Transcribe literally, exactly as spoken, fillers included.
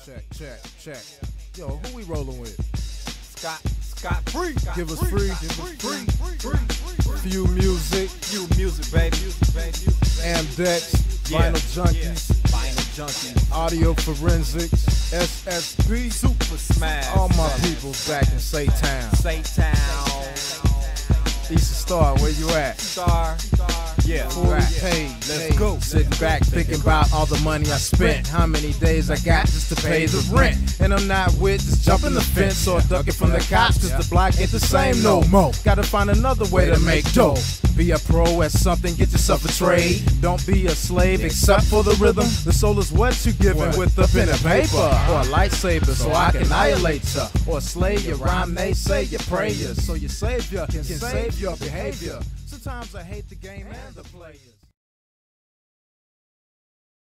check, check, check. Yo, who we rolling with? Scott, Scott free. Give us free, give us free, free. Few music, few music, baby. Amdex, Yeah. Vinyl Junkies, Vinyl Junkies, Audio Forensics, S S B, Super Smash. all my people back in Say-Town. Say-Town. Eastern Star, where you at? Star. Yeah, Fully right. paid. Let's Hey, go. Sitting back thinking about all the money I spent. How many days I got just to pay the rent. And I'm not with just jumping the fence or ducking from the cops, cause the block ain't the same no more. Gotta find another way to make dough. Be a pro at something, get yourself a trade. Don't be a slave except for the rhythm. The soul is what you giving with the pen and paper. Or a lightsaber so I can annihilate ya. Or slay your rhyme, they say your prayers. So your savior can save your behavior. Sometimes I hate the game and the players.